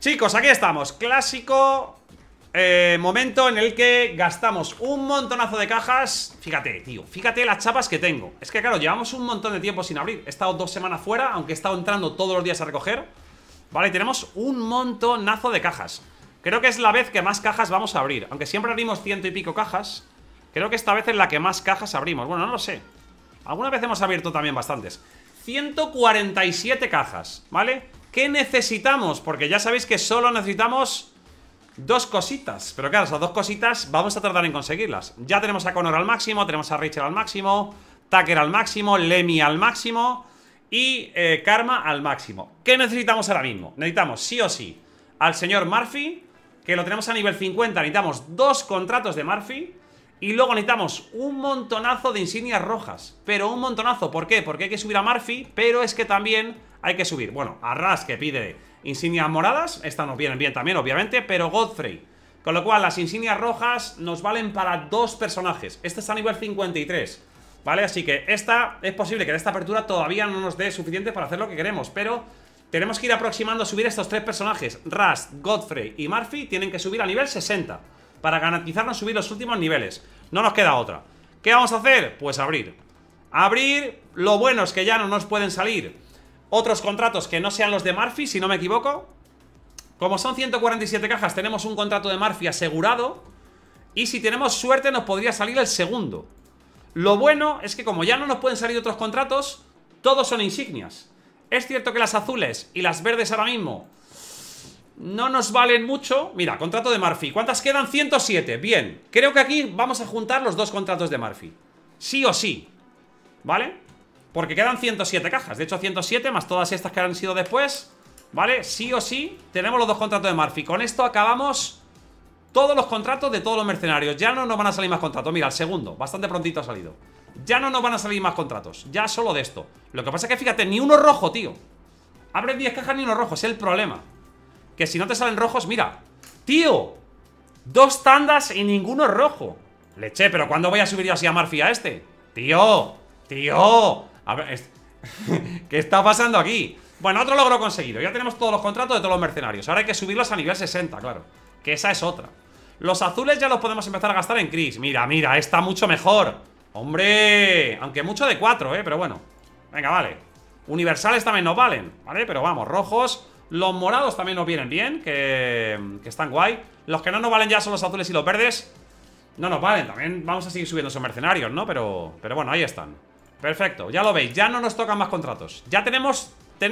Chicos, aquí estamos. Clásico momento en el que gastamos un montonazo de cajas. Fíjate, tío, fíjate las chapas que tengo. Es que claro, llevamos un montón de tiempo sin abrir. He estado 2 semanas fuera, aunque he estado entrando todos los días a recoger. Vale, tenemos un montonazo de cajas. Creo que es la vez que más cajas vamos a abrir. Aunque siempre abrimos 100 y pico cajas, creo que esta vez es la que más cajas abrimos. Bueno, no lo sé. Alguna vez hemos abierto también bastantes. 147 cajas, ¿vale? ¿Qué necesitamos? Porque ya sabéis que solo necesitamos 2 cositas. Pero claro, esas 2 cositas vamos a tardar en conseguirlas. Ya tenemos a Connor al máximo, tenemos a Rachel al máximo, Tucker al máximo, Lemmy al máximo y Karma al máximo. ¿Qué necesitamos ahora mismo? Necesitamos sí o sí al señor Murphy, que lo tenemos a nivel 50. Necesitamos 2 contratos de Murphy. Y luego necesitamos un montonazo de insignias rojas. Pero un montonazo, ¿por qué? Porque hay que subir a Murphy, pero es que también hay que subir, bueno, a Russ, que pide insignias moradas. Estas nos vienen bien también, obviamente, pero Godfrey. Con lo cual, las insignias rojas nos valen para 2 personajes. Este está a nivel 53, ¿vale? Así que esta, es posible que en esta apertura todavía no nos dé suficiente para hacer lo que queremos, pero tenemos que ir aproximando a subir estos 3 personajes. Russ, Godfrey y Murphy tienen que subir a nivel 60 para garantizarnos subir los últimos niveles. No nos queda otra. ¿Qué vamos a hacer? Pues abrir. Abrir, lo bueno es que ya no nos pueden salir otros contratos que no sean los de Murphy, si no me equivoco. Como son 147 cajas, tenemos un contrato de Murphy asegurado. Y si tenemos suerte nos podría salir el segundo. Lo bueno es que como ya no nos pueden salir otros contratos, todos son insignias. Es cierto que las azules y las verdes ahora mismo no nos valen mucho. Mira, contrato de Murphy. ¿Cuántas quedan? 107. Bien, creo que aquí vamos a juntar los 2 contratos de Murphy. Sí o sí, ¿vale? Porque quedan 107 cajas. De hecho, 107 más todas estas que han sido después, ¿vale? Sí o sí, tenemos los 2 contratos de Murphy. Con esto acabamos todos los contratos de todos los mercenarios. Ya no nos van a salir más contratos. Mira, el segundo, bastante prontito ha salido. Ya no nos van a salir más contratos. Ya solo de esto. Lo que pasa es que, fíjate, ni uno rojo, tío. Abres 10 cajas ni uno rojo, es el problema. Que si no te salen rojos, mira. ¡Tío! 2 tandas y ninguno rojo. Leche, pero ¿cuándo voy a subir yo así a Murphy a este? ¡Tío! ¡Tío! A ver, ¿qué está pasando aquí? Bueno, otro logro conseguido. Ya tenemos todos los contratos de todos los mercenarios. Ahora hay que subirlos a nivel 60, claro. Que esa es otra. Los azules ya los podemos empezar a gastar en Chris. Mira, mira, está mucho mejor. ¡Hombre! Aunque mucho de 4, pero bueno. Venga, vale. Universales también nos valen, ¿vale? Pero vamos, rojos. Los morados también nos vienen bien, que están guay. Los que no nos valen ya son los azules y los verdes. No nos valen, también vamos a seguir subiendo esos mercenarios, ¿no? Pero bueno, ahí están. Perfecto, ya lo veis, ya no nos tocan más contratos. Ya tenemos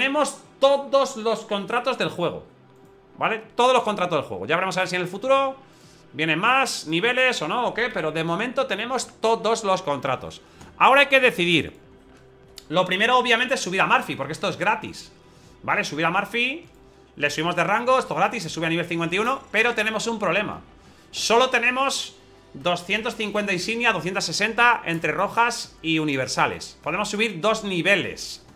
todos los contratos del juego, ¿vale? Todos los contratos del juego. Ya veremos a ver si en el futuro vienen más niveles o no, o qué. Pero de momento tenemos todos los contratos. Ahora hay que decidir. Lo primero, obviamente, es subir a Murphy, porque esto es gratis, ¿vale? Subir a Murphy, le subimos de rango, esto es gratis, se sube a nivel 51. Pero tenemos un problema. Solo tenemos 250 insignia, 260 entre rojas y universales. Podemos subir 2 niveles.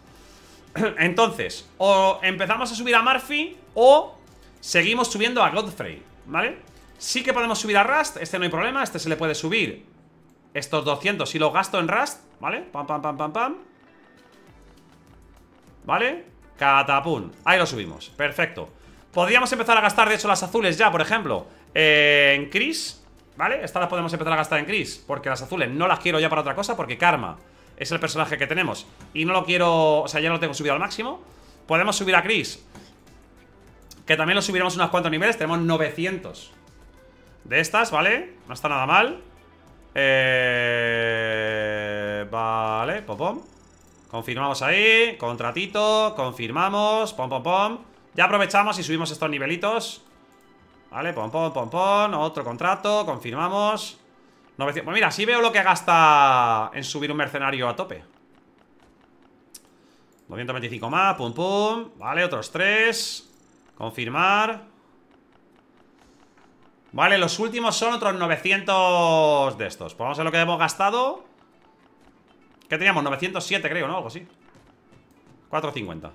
Entonces, o empezamos a subir a Murphy o seguimos subiendo a Godfrey, ¿vale? Sí que podemos subir a Rust, este no hay problema. Este se le puede subir estos 200 si lo gasto en Rust, ¿vale? Pam, pam, pam, pam, pam. ¿Vale? Catapum, ahí lo subimos, perfecto. Podríamos empezar a gastar, de hecho, las azules ya, por ejemplo, en Chris, ¿vale? Estas las podemos empezar a gastar en Chris, porque las azules no las quiero ya para otra cosa, porque Karma es el personaje que tenemos y no lo quiero, o sea, ya lo tengo subido al máximo. Podemos subir a Chris, que también lo subiremos unos cuantos niveles. Tenemos 900 de estas, ¿vale? No está nada mal. Vale, pom, pom. Confirmamos ahí, contratito, confirmamos, pom, pom, pom. Ya aprovechamos y subimos estos nivelitos. Vale, pom, pom, pom, pom. Otro contrato, confirmamos. 900. Pues mira, sí veo lo que gasta en subir un mercenario a tope. 225 más, pum, pum. Vale, otros 3. Confirmar. Vale, los últimos son otros 900 de estos. Pues vamos a ver lo que hemos gastado. ¿Qué teníamos? 907 creo, ¿no? Algo así. 450.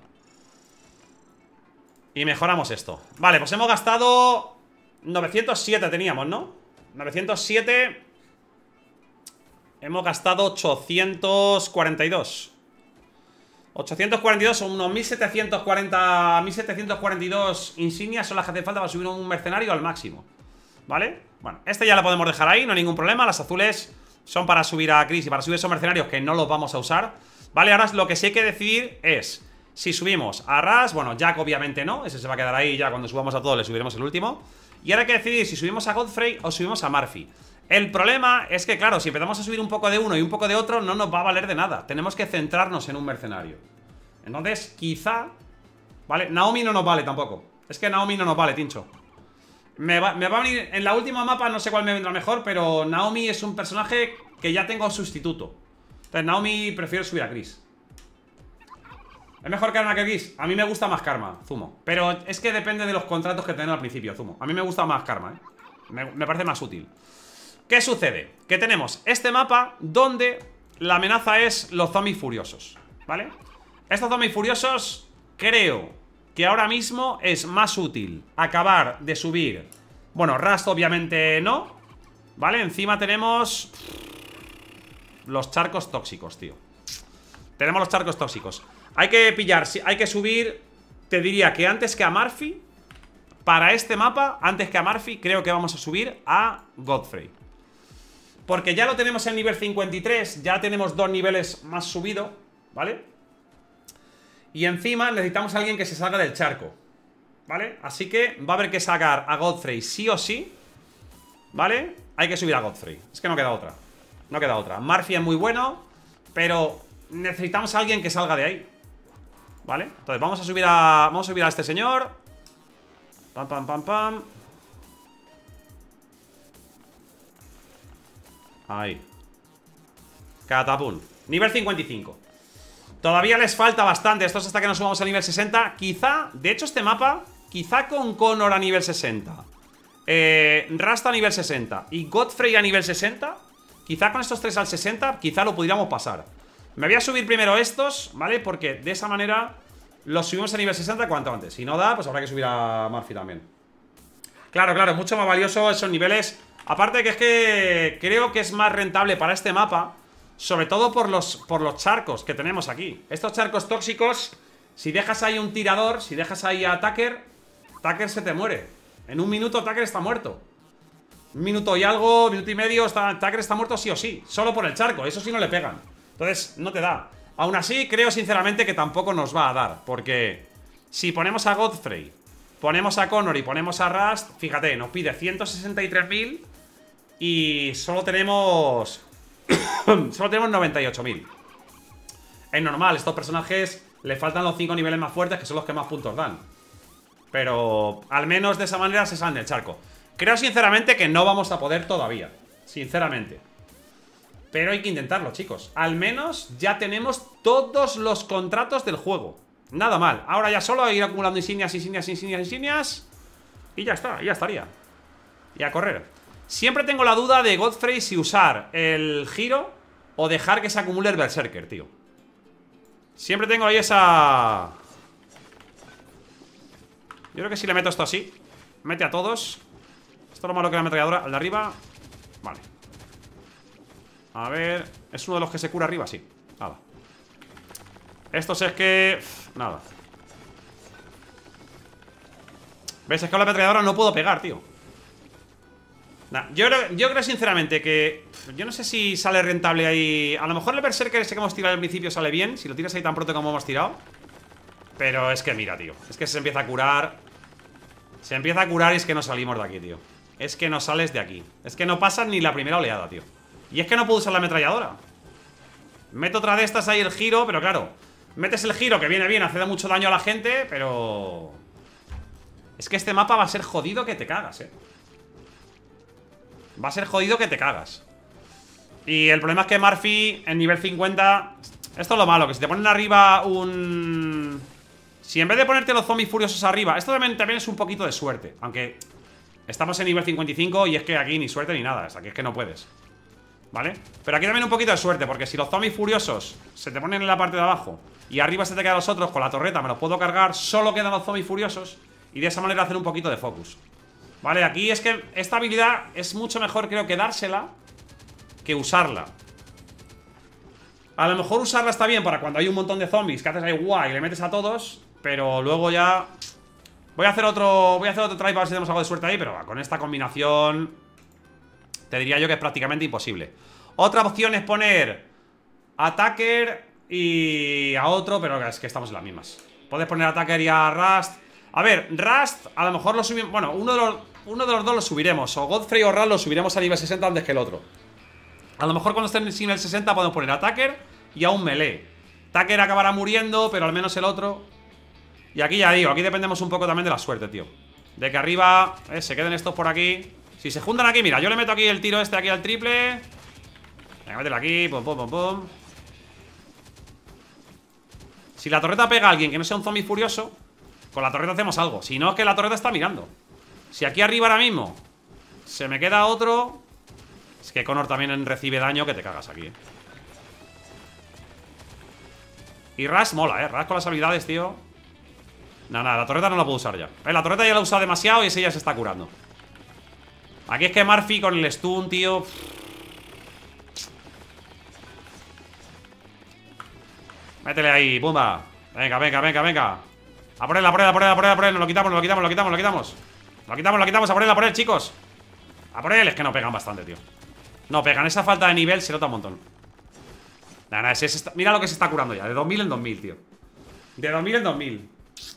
Y mejoramos esto. Vale, pues hemos gastado 907 teníamos, ¿no? 907. Hemos gastado 842. 842 son unos 1740, 1742 insignias son las que hacen falta para subir un mercenario al máximo. ¿Vale? Bueno, este ya lo podemos dejar ahí, no hay ningún problema. Las azules son para subir a Chris y para subir esos mercenarios que no los vamos a usar. Vale, ahora lo que sí hay que decidir es si subimos a Ras, bueno, Jack obviamente no, ese se va a quedar ahí, ya cuando subamos a todos le subiremos el último. Y ahora hay que decidir si subimos a Godfrey o subimos a Murphy. El problema es que, claro, si empezamos a subir un poco de uno y un poco de otro, no nos va a valer de nada. Tenemos que centrarnos en un mercenario. Entonces, quizá... Vale, Naomi no nos vale tampoco. Es que Naomi no nos vale, Tincho. Me va a venir... En la última mapa no sé cuál me vendrá mejor, pero Naomi es un personaje que ya tengo sustituto. Entonces, Naomi prefiero subir a Chris. ¿Es mejor Karma que Chris? A mí me gusta más Karma, Zumo. Pero es que depende de los contratos que tenemos al principio, Zumo. A mí me gusta más Karma, ¿eh? Me parece más útil. ¿Qué sucede? Que tenemos este mapa donde la amenaza es los zombies furiosos, ¿vale? Estos zombies furiosos creo que ahora mismo es más útil acabar de subir. Bueno, Rust obviamente no, ¿vale? Encima tenemos los charcos tóxicos, tío. Tenemos los charcos tóxicos. Hay que pillar, hay que subir. Te diría que antes que a Murphy, para este mapa, antes que a Murphy, creo que vamos a subir a Godfrey. Porque ya lo tenemos en nivel 53. Ya tenemos 2 niveles más subido, ¿vale? Y encima necesitamos a alguien que se salga del charco, ¿vale? Así que va a haber que sacar a Godfrey sí o sí, ¿vale? Hay que subir a Godfrey. Es que no queda otra. No queda otra. Murphy es muy bueno, pero necesitamos a alguien que salga de ahí, ¿vale? Entonces vamos a subir a este señor. Pam, pam, pam, pam. Ahí. Catapum. Nivel 55. Todavía les falta bastante. Esto es hasta que nos subamos a nivel 60. Quizá, de hecho este mapa, quizá con Connor a nivel 60, Rust a nivel 60 y Godfrey a nivel 60, quizá con estos 3 al 60, quizá lo pudiéramos pasar. Me voy a subir primero estos, ¿vale? Porque de esa manera los subimos a nivel 60 cuanto antes. Si no da, pues habrá que subir a Murphy también. Claro, claro, mucho más valioso esos niveles. Aparte que es que creo que es más rentable para este mapa, sobre todo por los charcos que tenemos aquí. Estos charcos tóxicos, si dejas ahí un tirador, si dejas ahí a Tucker, Tucker se te muere. En un minuto Tucker está muerto. Un minuto y algo, minuto y medio, Tucker está muerto sí o sí. Solo por el charco, eso sí no le pegan. Entonces no te da. Aún así creo sinceramente que tampoco nos va a dar, porque si ponemos a Godfrey, ponemos a Connor y ponemos a Rust, fíjate, nos pide 163.000 y solo tenemos 98.000. Es normal, estos personajes le faltan los 5 niveles más fuertes, que son los que más puntos dan. Pero al menos de esa manera se salen del charco. Creo sinceramente que no vamos a poder todavía, sinceramente. Pero hay que intentarlo, chicos. Al menos ya tenemos todos los contratos del juego. Nada mal. Ahora ya solo ir acumulando insignias, insignias, insignias, insignias. Y ya está, ya estaría. Y a correr. Siempre tengo la duda de Godfrey si usar el giro o dejar que se acumule el Berserker, tío. Siempre tengo ahí esa... Yo creo que si le meto esto así, mete a todos. Esto es lo malo que la ametralladora. Al de arriba. Vale. A ver. ¿Es uno de los que se cura arriba? Sí. Nada. Estos es que... nada. ¿Ves? Es que con la ametralladora no puedo pegar, tío. Nah, yo creo sinceramente que... yo no sé si sale rentable ahí. A lo mejor el Berserker ese que hemos tirado al principio sale bien, si lo tiras ahí tan pronto como hemos tirado. Pero es que mira, tío, es que se empieza a curar. Se empieza a curar y es que no salimos de aquí, tío. Es que no sales de aquí. Es que no pasas ni la primera oleada, tío. Y es que no puedo usar la ametralladora. Meto otra de estas ahí el giro, pero claro, metes el giro que viene bien, hace mucho daño a la gente, pero... es que este mapa va a ser jodido que te cagas, Va a ser jodido que te cagas. Y el problema es que Murphy en nivel 50... esto es lo malo, que si te ponen arriba un... si en vez de ponerte los zombies furiosos arriba... esto también es un poquito de suerte. Aunque estamos en nivel 55 y es que aquí ni suerte ni nada. Aquí es que no puedes, ¿vale? Pero aquí también un poquito de suerte, porque si los zombies furiosos se te ponen en la parte de abajo y arriba se te quedan los otros, con la torreta me los puedo cargar, solo quedan los zombies furiosos y de esa manera hacer un poquito de focus. Vale, aquí es que esta habilidad es mucho mejor, creo, que dársela que usarla. A lo mejor usarla está bien para cuando hay un montón de zombies que haces ahí guay y le metes a todos, pero luego ya... Voy a hacer otro try para ver si tenemos algo de suerte ahí, pero con esta combinación te diría yo que es prácticamente imposible. Otra opción es poner Attacker y a otro, pero es que estamos en las mismas. Puedes poner Attacker y a Rust. A ver, Rust a lo mejor lo subimos... Bueno, uno de los dos lo subiremos. O Godfrey o Rust lo subiremos a nivel 60 antes que el otro. A lo mejor cuando esté en el nivel 60 podemos poner Attacker y a un melee. Attacker acabará muriendo, pero al menos el otro... Y aquí ya digo, aquí dependemos un poco también de la suerte, tío. De que arriba se queden estos por aquí. Si se juntan aquí, mira, yo le meto aquí el tiro este aquí al triple. Venga, mételo aquí, pum, pum, pum, pum. Si la torreta pega a alguien que no sea un zombie furioso, con la torreta hacemos algo. Si no, es que la torreta está mirando. Si aquí arriba ahora mismo se me queda otro... Es que Connor también recibe daño que te cagas aquí, Y Rush mola, Rush con las habilidades, tío. Nada, la torreta no la puedo usar ya. La torreta ya la he usado demasiado y ese ya se está curando. Aquí es que Murphy con el stun, tío. Métele ahí, pumba. Venga, venga, venga, venga. A por él, a por él, a por él, a por él, a por él. Nos lo quitamos, nos lo quitamos, lo quitamos, lo quitamos. Lo quitamos, lo quitamos, a por él, chicos. A por él, es que no pegan bastante, tío. No pegan, esa falta de nivel se nota un montón. Nada, mira lo que se está curando ya. De 2000 en 2000, tío. De 2000 en 2000.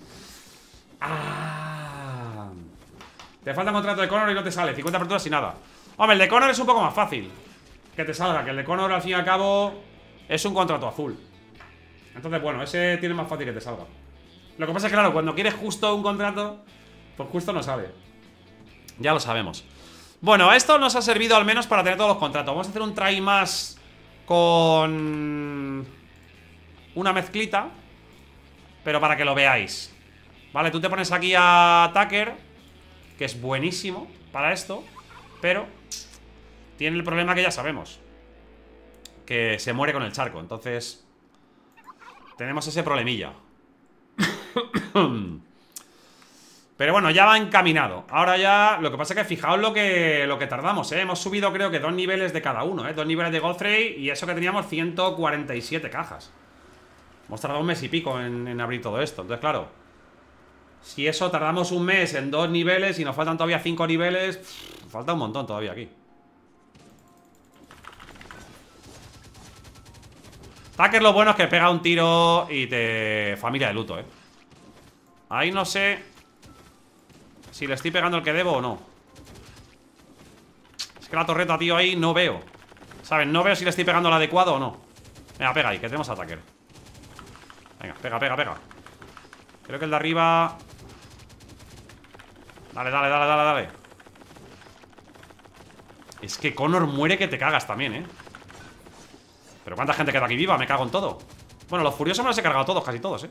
Ah. Te falta un contrato de Connor y no te sale. 50 aperturas y nada. Hombre, el de Connor es un poco más fácil que te salga. Que el de Connor, al fin y al cabo, es un contrato azul. Entonces, bueno, ese tiene más fácil que te salga. Lo que pasa es que, claro, cuando quieres justo un contrato, pues justo no sale. Ya lo sabemos. Bueno, esto nos ha servido al menos para tener todos los contratos. Vamos a hacer un try más con una mezclita, pero para que lo veáis. Vale, tú te pones aquí a Attacker, que es buenísimo para esto, pero tiene el problema que ya sabemos, que se muere con el charco. Entonces tenemos ese problemilla. Pero bueno, ya va encaminado. Ahora ya, lo que pasa es que fijaos lo que tardamos, Hemos subido creo que 2 niveles de cada uno, 2 niveles de Godfrey. Y eso que teníamos 147 cajas. Hemos tardado un mes y pico en abrir todo esto. Entonces claro, si eso tardamos un mes en 2 niveles y nos faltan todavía 5 niveles, falta un montón todavía aquí. Tucker lo bueno es que pega un tiro y te... Familia de luto, Ahí no sé si le estoy pegando el que debo o no. Es que la torreta, tío, ahí no veo. ¿Saben? No veo si le estoy pegando el adecuado o no. Venga, pega ahí, que tenemos a Tucker. Venga, pega, pega, pega. Creo que el de arriba... Dale, dale, dale, dale, dale. Es que Connor muere que te cagas también, Pero ¿cuánta gente queda aquí viva? Me cago en todo. Bueno, los furiosos me los he cargado todos, casi todos,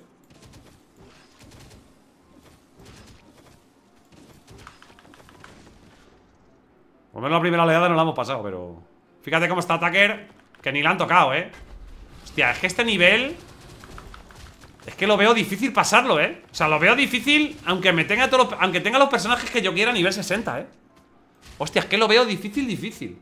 Por lo menos la primera oleada no la hemos pasado, pero... Fíjate cómo está Tucker, que ni la han tocado, Hostia, es que este nivel... Es que lo veo difícil pasarlo, O sea, lo veo difícil aunque me tenga aunque tenga los personajes que yo quiera a nivel 60, Hostia, es que lo veo difícil, difícil.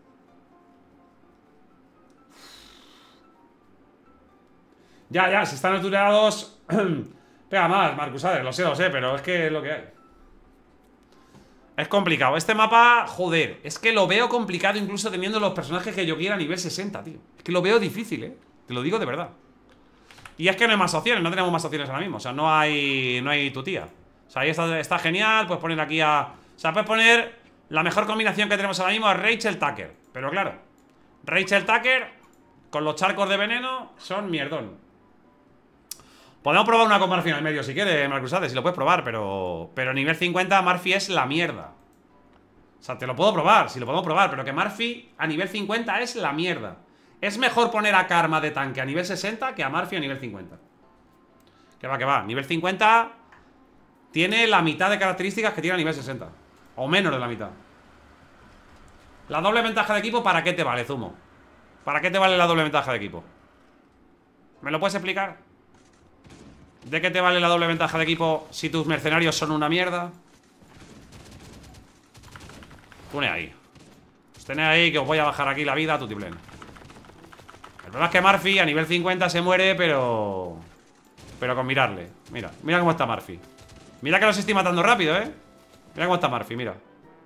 Ya, si están aturados. Pega más, Marcus Adler, lo sé, pero es que es lo que hay. Es complicado. Este mapa, joder, es que lo veo complicado incluso teniendo los personajes que yo quiera a nivel 60, tío. Es que lo veo difícil, Te lo digo de verdad. Y es que no hay más opciones, no tenemos más opciones ahora mismo. O sea, no hay tu tía. O sea, ahí está genial, puedes poner aquí a... O sea, puedes poner la mejor combinación que tenemos ahora mismo es Rachel Tucker. Pero claro, Rachel Tucker con los charcos de veneno son mierdón. Podemos probar una con Murphy en el medio si quiere, Marcus Adler, si lo puedes probar, pero nivel 50 Murphy es la mierda. O sea, te lo puedo probar, si lo podemos probar, pero que Murphy a nivel 50 es la mierda. Es mejor poner a Karma de tanque a nivel 60 que a Murphy a nivel 50. Que va. Nivel 50 tiene la mitad de características que tiene a nivel 60. O menos de la mitad. La doble ventaja de equipo, ¿para qué te vale, Zumo? ¿Para qué te vale la doble ventaja de equipo? ¿Me lo puedes explicar? ¿De qué te vale la doble ventaja de equipo si tus mercenarios son una mierda? Pone ahí. Pues tened ahí que os voy a bajar aquí la vida a tutiplén. El problema es que Murphy a nivel 50 se muere, pero con mirarle. Mira, mira cómo está Murphy. Mira que los estoy matando rápido, Mira cómo está Murphy, mira.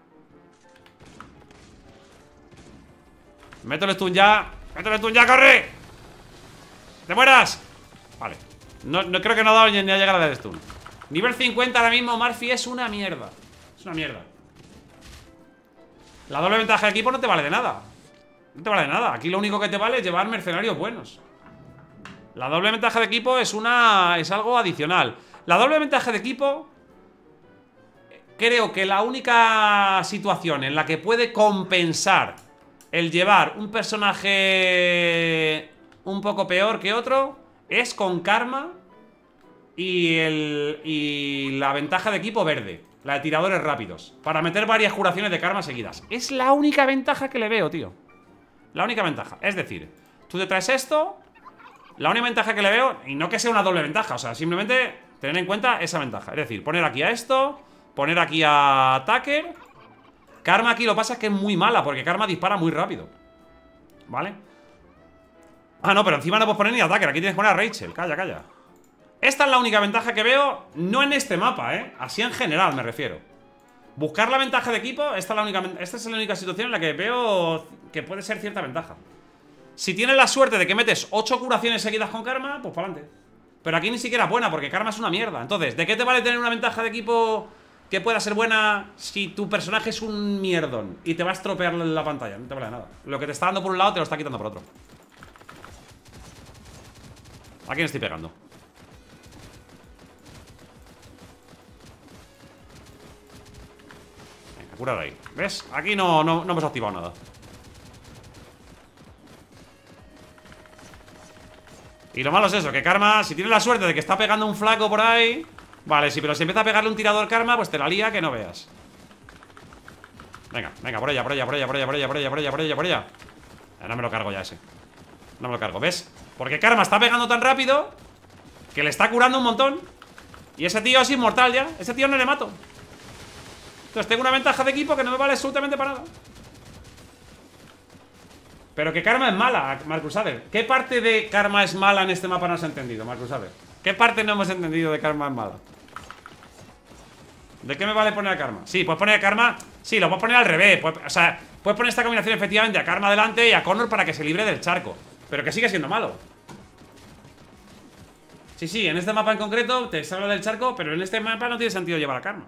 Métele stun ya. Métele stun ya, corre. ¡Te mueras! Vale. No creo que no ha dado ni a llegar a dar stun. Nivel 50 ahora mismo Murphy es una mierda. Es una mierda. La doble ventaja de equipo no te vale de nada. No te vale de nada. Aquí lo único que te vale es llevar mercenarios buenos. La doble ventaja de equipo es algo adicional. La doble ventaja de equipo, creo que la única situación en la que puede compensar el llevar un personaje un poco peor que otro es con Karma y la ventaja de equipo verde, la de tiradores rápidos, para meter varias curaciones de Karma seguidas. Es la única ventaja que le veo, tío. La única ventaja. Es decir, tú te traes esto. La única ventaja que le veo, y no que sea una doble ventaja, o sea, simplemente tener en cuenta esa ventaja. Es decir, poner aquí a esto, poner aquí a Tucker. Karma aquí lo que pasa es que es muy mala, porque Karma dispara muy rápido. ¿Vale? Ah, no, pero encima no puedes poner ni a Tucker. Aquí tienes que poner a Rachel. Calla, calla. Esta es la única ventaja que veo, no en este mapa, así en general me refiero. Buscar la ventaja de equipo, esta es la única situación en la que veo que puede ser cierta ventaja. Si tienes la suerte de que metes 8 curaciones seguidas con Karma, pues para adelante. Pero aquí ni siquiera es buena, porque Karma es una mierda. Entonces, ¿de qué te vale tener una ventaja de equipo que pueda ser buena si tu personaje es un mierdón y te va a estropear la pantalla? No te vale nada. Lo que te está dando por un lado te lo está quitando por otro. ¿A quién estoy pegando? Venga, curar ahí. ¿Ves? Aquí no hemos activado nada. Y lo malo es eso, que Karma, si tiene la suerte de que está pegando un flaco por ahí, vale, sí, pero si empieza a pegarle un tirador Karma, pues te la lía que no veas. Venga, venga, por ella, por ella, por ella, por ella, por ella, por ella, por ella, por ella, por ella. No me lo cargo ya ese. No me lo cargo, ¿ves? Porque Karma está pegando tan rápido que le está curando un montón. Y ese tío es inmortal ya. Ese tío no le mato. Entonces tengo una ventaja de equipo que no me vale absolutamente para nada. Pero que Karma es mala, Marcus Ader. ¿Qué parte de Karma es mala en este mapa no has entendido, Marcus Ader? ¿Qué parte no hemos entendido de Karma es mala? ¿De qué me vale poner a Karma? Sí, puedes poner a Karma. Sí, lo puedes poner al revés. O sea, puedes poner esta combinación efectivamente a Karma adelante y a Connor para que se libre del charco. Pero que sigue siendo malo. Sí, sí, en este mapa en concreto te salva del charco, pero en este mapa no tiene sentido llevar a Karma.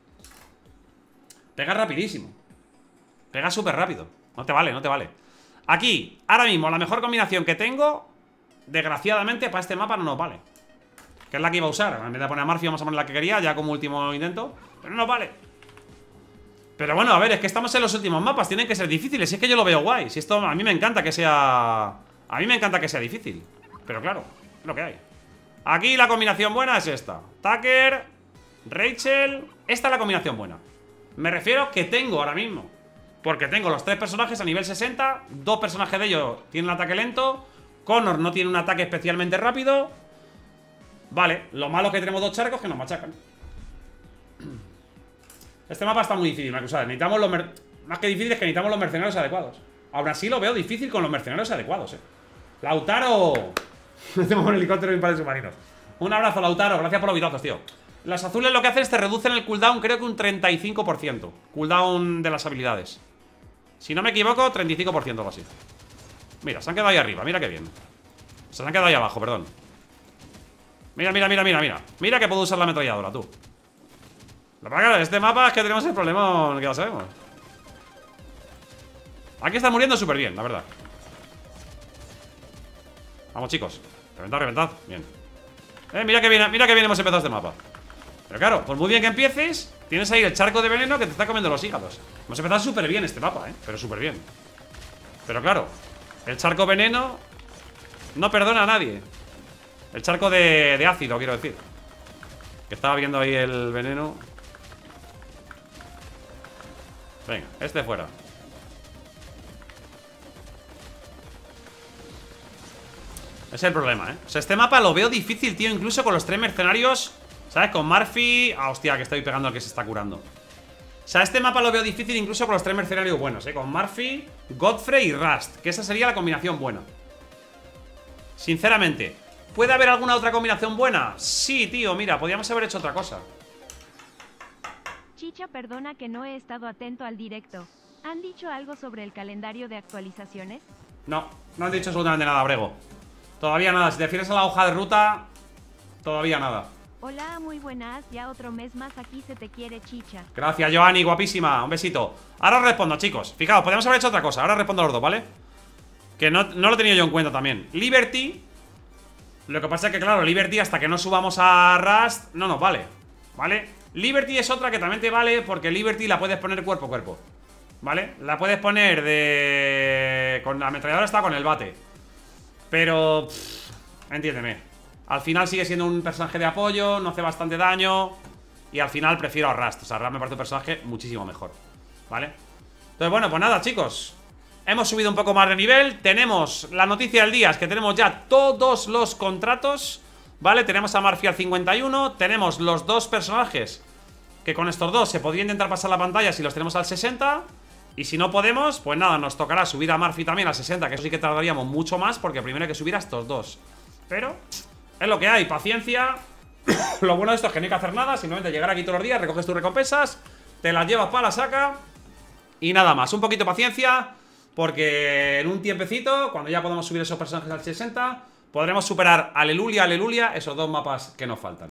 Pega rapidísimo. Pega súper rápido. No te vale, no te vale. Aquí, ahora mismo, la mejor combinación que tengo, desgraciadamente, para este mapa no nos vale. Que es la que iba a usar. En vez de poner a Murphy, vamos a poner la que quería, ya como último intento. Pero no nos vale. Pero bueno, a ver, es que estamos en los últimos mapas. Tienen que ser difíciles. Si es que yo lo veo guay. Si esto, a mí me encanta que sea... A mí me encanta que sea difícil. Pero claro, es lo que hay. Aquí la combinación buena es esta. Tucker, Rachel. Esta es la combinación buena. Me refiero que tengo ahora mismo. Porque tengo los 3 personajes a nivel 60. 2 personajes de ellos tienen un ataque lento. Connor no tiene un ataque especialmente rápido. Vale, lo malo es que tenemos 2 charcos que nos machacan. Este mapa está muy difícil, Marcus. Necesitamos los más que difícil es que necesitamos los mercenarios adecuados. Aún así lo veo difícil con los mercenarios adecuados, Lautaro. Hacemos un helicóptero y un par de submarinos. Un abrazo, Lautaro, gracias por los vidazos, tío. Los azules lo que hacen es te reducen el cooldown, creo que un 35%. Cooldown de las habilidades. Si no me equivoco, 35% o algo así. Mira, se han quedado ahí arriba, mira qué bien. Se han quedado ahí abajo, perdón. Mira, mira, mira, mira, mira. Mira que puedo usar la ametralladora, tú. Lo que pasa es que este mapa es que tenemos el problema que ya sabemos. Aquí está muriendo súper bien, la verdad. Vamos, chicos. Reventad, reventad. Bien. Mira que bien hemos empezado este mapa. Pero claro, por muy bien que empieces, tienes ahí el charco de veneno que te está comiendo los hígados. Hemos empezado súper bien este mapa, pero súper bien. Pero claro, el charco veneno no perdona a nadie. El charco de ácido, quiero decir. Que estaba viendo ahí el veneno. Venga, este fuera. Ese es el problema, O sea, este mapa lo veo difícil, tío. Incluso con los 3 mercenarios, ¿sabes? Con Murphy... Ah, hostia, que estoy pegando al que se está curando. O sea, este mapa lo veo difícil incluso con los 3 mercenarios buenos, Con Murphy, Godfrey y Rust. Que esa sería la combinación buena. Sinceramente. ¿Puede haber alguna otra combinación buena? Sí, tío, mira, podríamos haber hecho otra cosa. Chicha, perdona que no he estado atento al directo. ¿Han dicho algo sobre el calendario de actualizaciones? No, no han dicho absolutamente nada, Brego. Todavía nada, si te refieres a la hoja de ruta, todavía nada. Hola, muy buenas, ya otro mes más aquí se te quiere, Chicha. Gracias, Joanny, guapísima, un besito. Ahora os respondo, chicos, fijaos, podemos haber hecho otra cosa. Ahora respondo a los dos, ¿vale? Que no lo he tenido yo en cuenta también. Liberty. Lo que pasa es que, claro, Liberty hasta que no subamos a Rust no nos vale, ¿vale? Liberty es otra que también te vale, porque Liberty la puedes poner cuerpo a cuerpo, ¿vale? La puedes poner de... Con la ametralladora está con el bate. Pero... entiéndeme. Al final sigue siendo un personaje de apoyo, no hace bastante daño. Y al final prefiero a Rust. O sea, Rust me parece un personaje muchísimo mejor, ¿vale? Entonces, bueno, pues nada, chicos. Hemos subido un poco más de nivel. Tenemos, la noticia del día es que tenemos ya todos los contratos, ¿vale? Tenemos a Murphy al 51. Tenemos los dos personajes que con estos dos se podría intentar pasar la pantalla si los tenemos al 60. Y si no podemos, pues nada, nos tocará subir a Murphy también al 60, que eso sí que tardaríamos mucho más, porque primero hay que subir a estos dos. Pero es lo que hay, paciencia. Lo bueno de esto es que no hay que hacer nada, simplemente llegar aquí todos los días, recoges tus recompensas, te las llevas para la saca y nada más, un poquito de paciencia, porque en un tiempecito, cuando ya podamos subir esos personajes al 60, podremos superar, aleluya, aleluya, esos dos mapas que nos faltan.